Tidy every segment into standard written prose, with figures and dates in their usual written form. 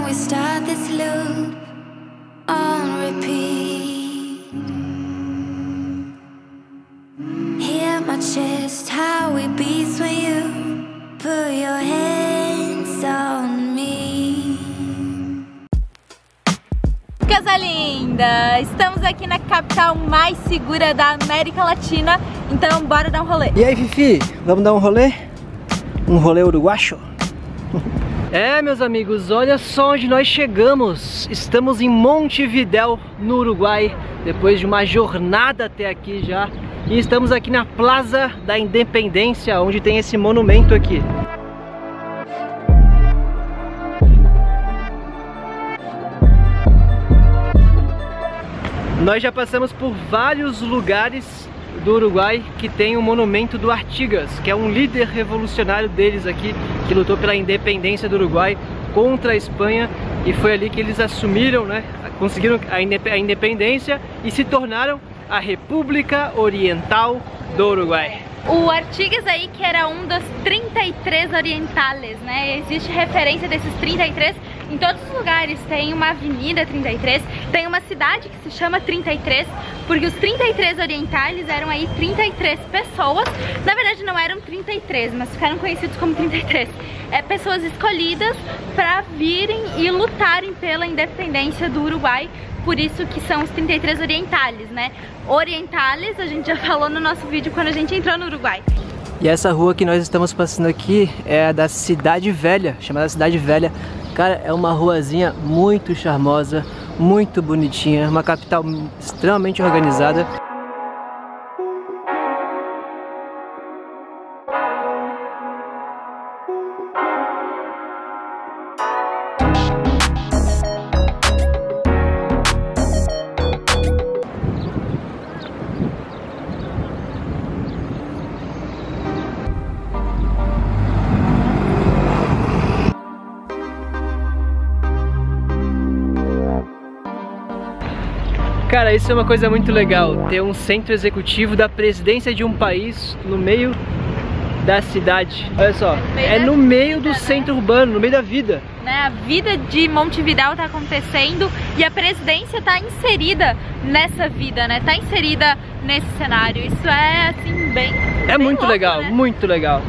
we start this loop on repeat. Hear my chest, how it beats when you put your hands on me. Casa linda! Estamos aqui na capital mais segura da América Latina, então bora dar um rolê. E aí, Fifi, vamos dar um rolê? Um rolê uruguacho? É, meus amigos, olha só onde nós chegamos. Estamos em Montevidéu, no Uruguai, depois de uma jornada até aqui já. E estamos aqui na Plaza da Independência, onde tem esse monumento aqui. Nós já passamos por vários lugares do Uruguai que tem o monumento do Artigas, que é um líder revolucionário deles aqui, que lutou pela independência do Uruguai contra a Espanha, e foi ali que eles assumiram, né, conseguiram a independência e se tornaram a República Oriental do Uruguai. O Artigas aí, que era um dos 33 orientales, né? Existe referência desses 33 em todos os lugares. Tem uma avenida 33, tem uma cidade que se chama 33, porque os 33 orientales eram aí 33 pessoas. Na verdade não eram 33, mas ficaram conhecidos como 33. Pessoas escolhidas para virem e lutarem pela independência do Uruguai. Por isso que são os 33 orientales, né? Orientales, a gente já falou no nosso vídeo quando a gente entrou no Uruguai. E essa rua que nós estamos passando aqui é a da Cidade Velha, chamada Cidade Velha. Cara, é uma ruazinha muito charmosa, muito bonitinha, uma capital extremamente organizada. Cara, isso é uma coisa muito legal, ter um centro executivo da presidência de um país no meio da cidade. Olha só, é no meio do centro urbano, no meio da vida. Né? A vida de Montevidéu tá acontecendo e a presidência tá inserida nessa vida, né? Tá inserida nesse cenário. Isso é, assim, bem muito louco, legal, né? Muito legal.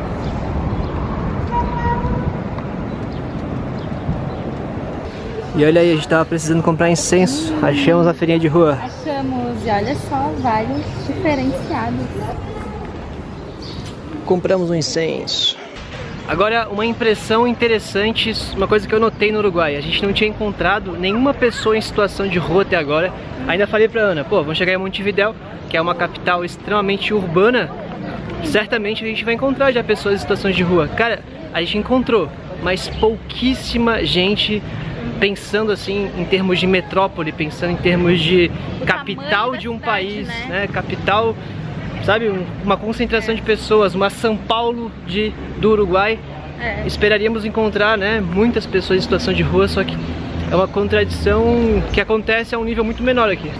E olha aí, a gente tava precisando comprar incenso. Achamos a feirinha de rua. Achamos, e olha só, vários diferenciados. Compramos um incenso. Agora, uma impressão interessante, uma coisa que eu notei no Uruguai. A gente não tinha encontrado nenhuma pessoa em situação de rua até agora. Ainda falei pra Ana, pô, vamos chegar em Montevidéu, que é uma capital extremamente urbana. Certamente a gente vai encontrar já pessoas em situações de rua. Cara, a gente encontrou, mas pouquíssima gente pensando assim em termos de metrópole, pensando em termos de capital de um país, né? Capital, sabe, uma concentração de pessoas, uma São Paulo do Uruguai. Esperaríamos encontrar, né, muitas pessoas em situação de rua, só que é uma contradição que acontece a um nível muito menor aqui.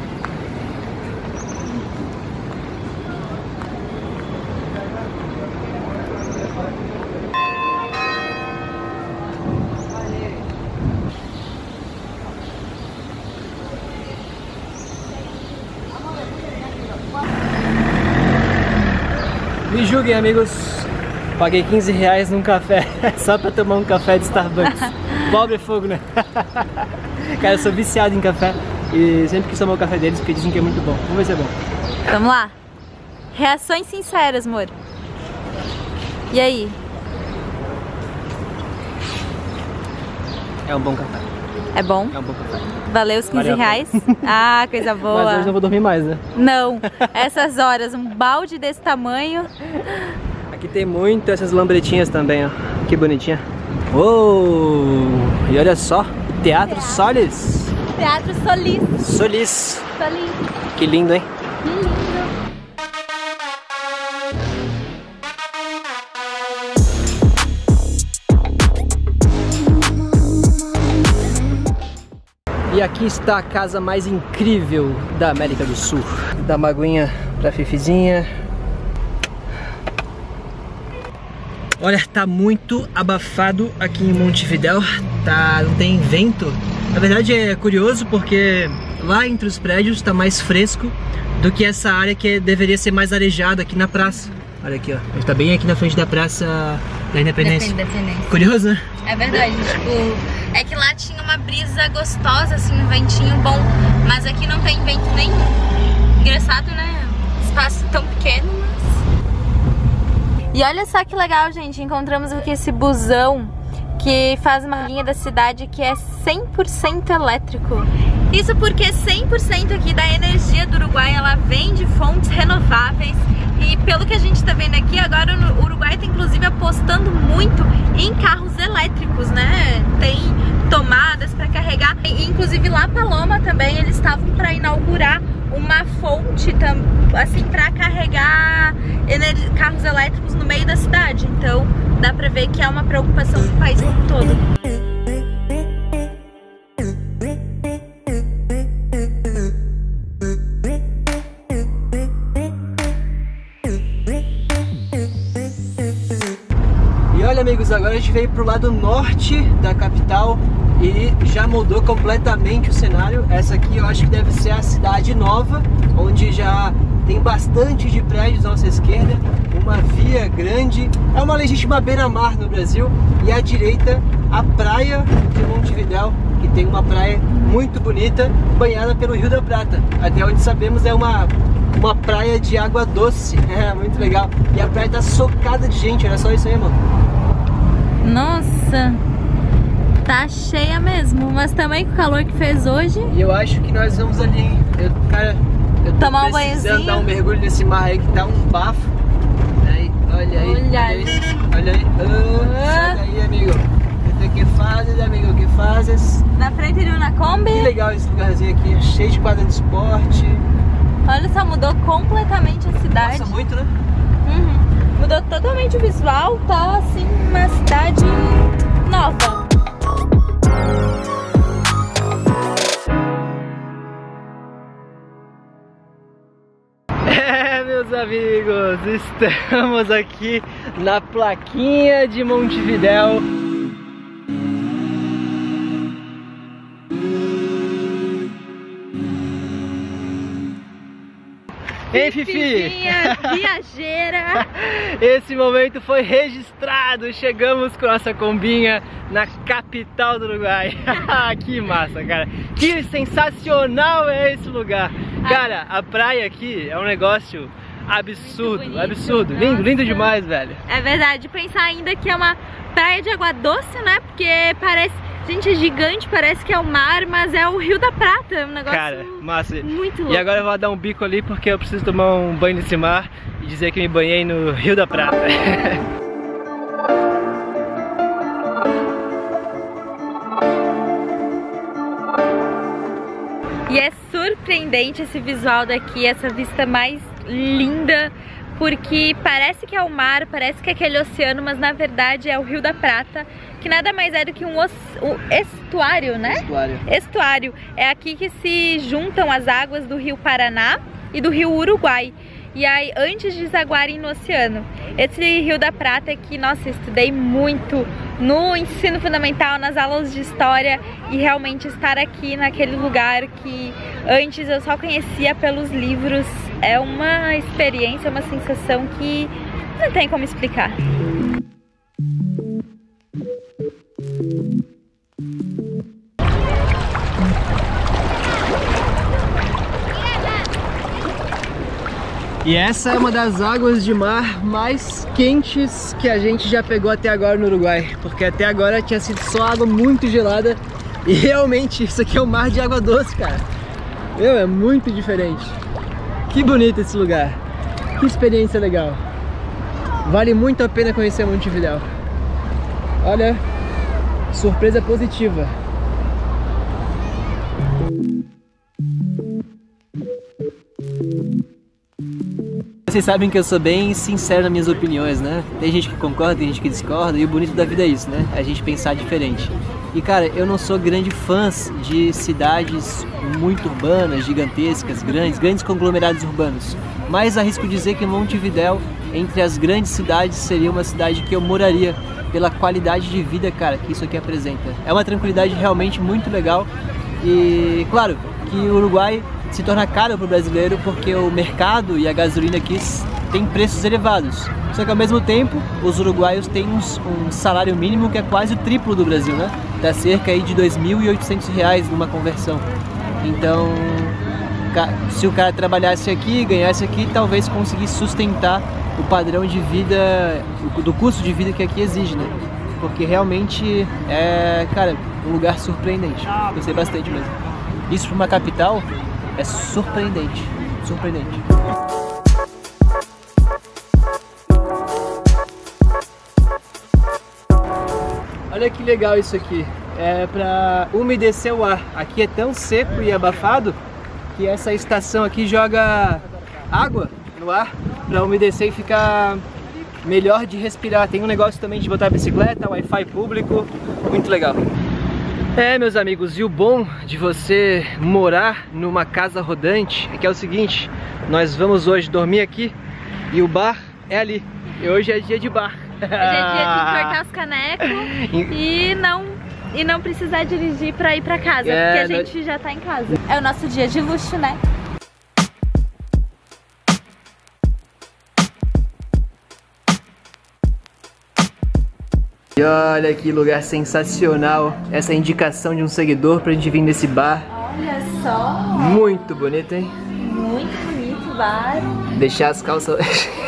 Me julguem, amigos, paguei 15 reais num café, só pra tomar um café de Starbucks. Pobre fogo, né? Cara, eu sou viciado em café e sempre quis tomar o café deles porque dizem que é muito bom. Vamos ver se é bom. Vamos lá. Reações sinceras, amor. E aí? É um bom café. É bom? É um bom café. Valeu os 15 reais? Ah, coisa boa. Mas hoje eu vou dormir mais, né? Não, essas horas, um balde desse tamanho. Aqui tem muito essas lambretinhas também, ó. Que bonitinha. Uou! E olha só, Teatro Solis. Teatro Solis. Solis. Solis. Que lindo, hein? Que lindo. E aqui está a casa mais incrível da América do Sul. Dá uma aguinha pra Fifizinha. Olha, tá muito abafado aqui em Montevidéu, não tem vento. Na verdade é curioso porque lá entre os prédios tá mais fresco do que essa área que deveria ser mais arejada aqui na praça. Olha aqui, ó, a gente tá bem aqui na frente da Praça da Independência. Curioso, né? É verdade, tipo, é que lá tinha uma brisa gostosa, assim, um ventinho bom, mas aqui não tem vento nenhum. Engraçado, né? Espaço tão pequeno, mas... E olha só que legal, gente, encontramos aqui esse busão que faz uma linha da cidade que é 100% elétrico. Isso porque 100% aqui da energia do Uruguai, ela vem de fontes renováveis. E pelo que a gente tá vendo aqui, agora o Uruguai tá inclusive apostando muito em carros elétricos, né? Tem tomadas para carregar. E, inclusive lá Paloma também, eles estavam para inaugurar uma fonte assim para carregar carros elétricos no meio da cidade. Então dá pra ver que é uma preocupação do país como um todo. Olha, amigos, agora a gente veio pro lado norte da capital e já mudou completamente o cenário. Essa aqui eu acho que deve ser a cidade nova, onde já tem bastante de prédios à nossa esquerda, uma via grande, é uma legítima beira-mar no Brasil, e à direita a praia de Montevidéu, que tem uma praia muito bonita, banhada pelo Rio da Prata. Até onde sabemos é uma praia de água doce, é muito legal. E a praia tá socada de gente, olha só isso aí, mano. Nossa, tá cheia mesmo, mas também com o calor que fez hoje. E eu acho que nós vamos ali, hein? Eu tô tomar um precisando banhozinho, dar um mergulho nesse mar aí que tá um bafo. Aí, olha aí, olha aí, olha aí. Sai daí, amigo. Que fazes, amigo? Que fazes? Na frente de uma Kombi. Que legal esse lugarzinho aqui, cheio de quadra de esporte. Olha só, mudou completamente a cidade. Nossa, muito, né? Uhum. Mudou totalmente o visual, tá assim, uma cidade nova. Meus amigos, estamos aqui na plaquinha de Montevidéu. Ei, Fifi! Viajeira! Esse momento foi registrado, chegamos com nossa combinha na capital do Uruguai. Que massa, cara! Que sensacional é esse lugar! Cara, a praia aqui é um negócio absurdo, bonito, absurdo, lindo, nossa, lindo demais, velho. É verdade, pensar ainda que é uma praia de água doce, né? Porque parece, gente, é gigante, parece que é o mar, mas é o Rio da Prata, é um negócio, cara, massa, muito louco. E agora eu vou dar um bico ali porque eu preciso tomar um banho nesse mar e dizer que me banhei no Rio da Prata. E é surpreendente esse visual daqui, essa vista mais linda, porque parece que é o mar, parece que é aquele oceano, mas na verdade é o Rio da Prata, que nada mais é do que um estuário, né? Estuário. É aqui que se juntam as águas do Rio Paraná e do Rio Uruguai. E aí, antes de desaguarem no oceano. Esse Rio da Prata é que, nossa, eu estudei muito no ensino fundamental, nas aulas de história, e realmente estar aqui naquele lugar que antes eu só conhecia pelos livros é uma experiência, uma sensação que não tem como explicar. E essa é uma das águas de mar mais quentes que a gente já pegou até agora no Uruguai, porque até agora tinha sido só água muito gelada e realmente isso aqui é um mar de água doce, cara. É muito diferente. Que bonito esse lugar, que experiência legal. Vale muito a pena conhecer Montevidéu. Olha, surpresa positiva. Vocês sabem que eu sou bem sincero nas minhas opiniões, né? Tem gente que concorda, tem gente que discorda, e o bonito da vida é isso, né? É a gente pensar diferente. E cara, eu não sou grande fã de cidades muito urbanas, gigantescas, grandes conglomerados urbanos. Mas arrisco dizer que Montevidéu entre as grandes cidades, seria uma cidade que eu moraria pela qualidade de vida, cara, que isso aqui apresenta. É uma tranquilidade realmente muito legal e, claro, que o Uruguai se torna caro para o brasileiro porque o mercado e a gasolina aqui tem preços elevados. Só que ao mesmo tempo, os uruguaios têm um salário mínimo que é quase o triplo do Brasil, né? Dá cerca aí de R$ 2.800 numa conversão. Então, se o cara trabalhasse aqui, ganhasse aqui, talvez conseguisse sustentar o padrão de vida, do custo de vida que aqui exige, né? Porque realmente é, cara, um lugar surpreendente. Gostei bastante mesmo. Isso para uma capital é surpreendente, surpreendente. Olha que legal isso aqui, é para umedecer o ar. Aqui é tão seco e abafado que essa estação aqui joga água no ar para umedecer e ficar melhor de respirar. Tem um negócio também de botar a bicicleta, Wi-Fi público, muito legal. É, meus amigos, e o bom de você morar numa casa rodante é que é o seguinte, nós vamos hoje dormir aqui e o bar é ali. E hoje é dia de bar. Hoje é dia de entortar os canecos e não precisar dirigir pra ir pra casa, porque a gente já tá em casa. É o nosso dia de luxo, né? E olha que lugar sensacional, essa indicação de um seguidor pra gente vir nesse bar. Olha só! Muito bonito, hein? Muito bonito o bar. Deixar as calças...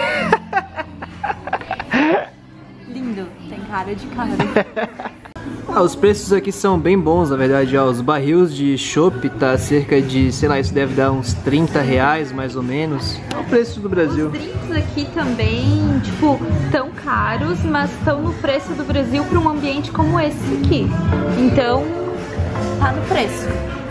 Lindo, tem cara de cara. Os preços aqui são bem bons, na verdade. Ó, os barris de chopp tá cerca de, sei lá, isso deve dar uns R$30 mais ou menos. É o preço do Brasil. Os drinks aqui também, tipo, tão caros, mas estão no preço do Brasil para um ambiente como esse aqui. Então, tá no preço.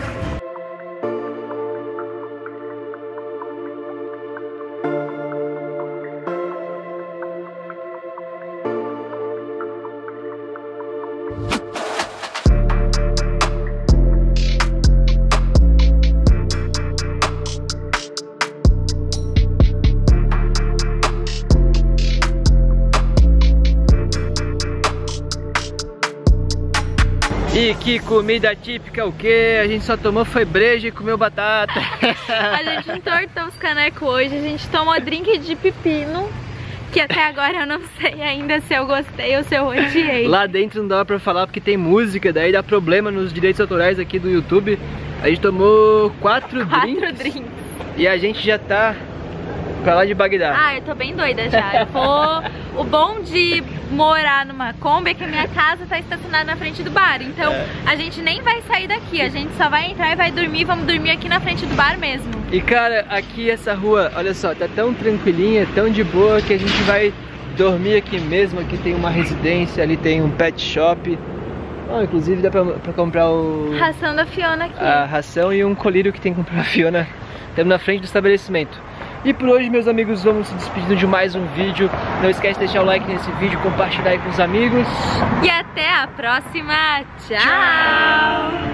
E que comida típica o quê? A gente só tomou foi breja e comeu batata. A gente entortou os canecos hoje, a gente tomou drink de pepino, que até agora eu não sei ainda se eu gostei ou se eu odiei. Lá dentro não dá pra falar porque tem música, daí dá problema nos direitos autorais aqui do YouTube. A gente tomou 4 drinks. E a gente já tá pra lá de Bagdá. Ah, eu tô bem doida já. O bom de morar numa Kombi é que a minha casa tá estacionada na frente do bar. Então a gente nem vai sair daqui, a gente só vai entrar e vai dormir. Vamos dormir aqui na frente do bar mesmo. E cara, aqui essa rua, olha só, tá tão tranquilinha, tão de boa que a gente vai dormir aqui mesmo. Aqui tem uma residência, ali tem um pet shop. Inclusive dá pra comprar ração da Fiona aqui. A ração e um colírio que tem que comprar a Fiona. Estamos na frente do estabelecimento. E por hoje, meus amigos, vamos se despedindo de mais um vídeo. Não esquece de deixar o like nesse vídeo, compartilhar aí com os amigos. E até a próxima. Tchau!